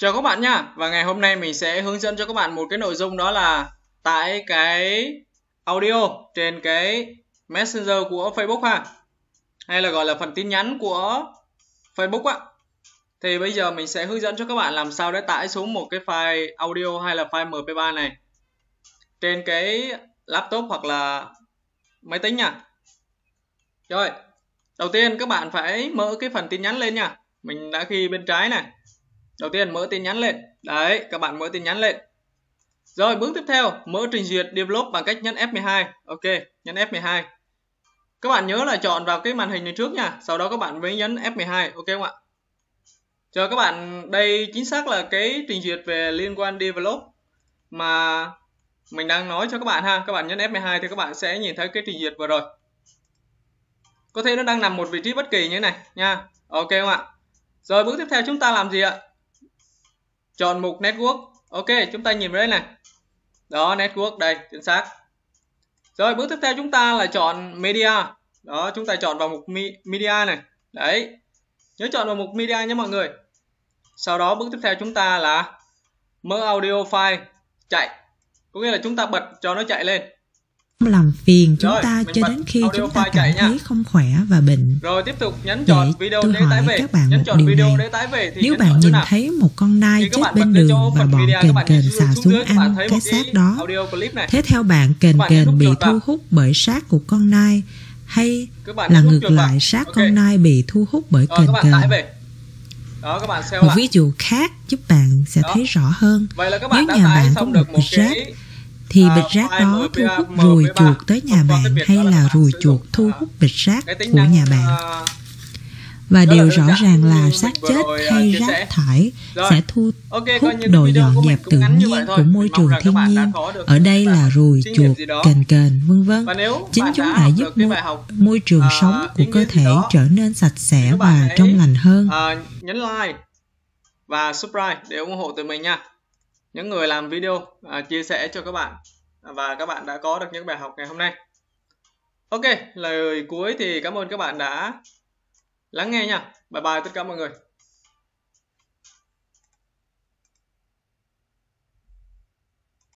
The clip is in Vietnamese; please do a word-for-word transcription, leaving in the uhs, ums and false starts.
Chào các bạn nha. Và ngày hôm nay mình sẽ hướng dẫn cho các bạn một cái nội dung, đó là tải cái audio trên cái Messenger của Facebook ha, hay là gọi là phần tin nhắn của Facebook á. Thì bây giờ mình sẽ hướng dẫn cho các bạn làm sao để tải xuống một cái file audio hay là file em pê ba này trên cái laptop hoặc là máy tính nha. Rồi, đầu tiên các bạn phải mở cái phần tin nhắn lên nha. Mình đã ghi bên trái này. Đầu tiên mở tin nhắn lên. Đấy, các bạn mở tin nhắn lên. Rồi bước tiếp theo, mở trình duyệt develop bằng cách nhấn F mười hai. Ok, nhấn F mười hai. Các bạn nhớ là chọn vào cái màn hình này trước nha, sau đó các bạn mới nhấn F mười hai, ok không ạ? Cho các bạn, đây chính xác là cái trình duyệt về liên quan develop mà mình đang nói cho các bạn ha. Các bạn nhấn F mười hai thì các bạn sẽ nhìn thấy cái trình duyệt vừa rồi. Có thể nó đang nằm một vị trí bất kỳ như thế này nha. Ok không ạ? Rồi bước tiếp theo chúng ta làm gì ạ? Chọn mục network. Ok, chúng ta nhìn vào đây này. Đó, network đây, chính xác. Rồi bước tiếp theo chúng ta là chọn media. Đó, chúng ta chọn vào mục media này. Đấy. Nhớ chọn vào mục media nhé mọi người. Sau đó bước tiếp theo chúng ta là mở audio file chạy. Có nghĩa là chúng ta bật cho nó chạy lên. Làm phiền chúng Rồi, ta cho đến khi chúng ta cảm thấy nha. không khỏe và bệnh. Rồi tiếp tục nhấn chọn video để tải về. Các bạn nhấn một chọn điều video này. để tải về thì Nếu bạn nhìn thấy một con nai chết bên đường và bọn kền kền xà xuống ăn cái xác đó, thế theo bạn kền kền bị thu hút bởi xác của con nai, hay là ngược lại xác con nai bị thu hút bởi kền kền? Đó, các bạn một ví dụ khác giúp bạn sẽ thấy rõ hơn. Nếu nhà bạn có một bịch rác, thì bịch rác đó thu hút ruồi chuột tới nhà bạn, hay là ruồi chuột thu hút bịch rác của nhà bạn? Và điều rõ ràng là xác chết hay rác thải sẽ thu hút độ dọn dẹp tự nhiên của môi trường thiên nhiên. Ở đây là ruồi chuột, kền kền, vân vân. Chính chúng đã giúp môi, môi trường sống của cơ thể trở nên sạch sẽ và trong lành hơn. Nhấn like và subscribe để ủng hộ tụi mình nha. Những người làm video à, chia sẻ cho các bạn, và các bạn đã có được những bài học ngày hôm nay. Ok, lời cuối thì cảm ơn các bạn đã lắng nghe nha. Bye bye tất cả mọi người.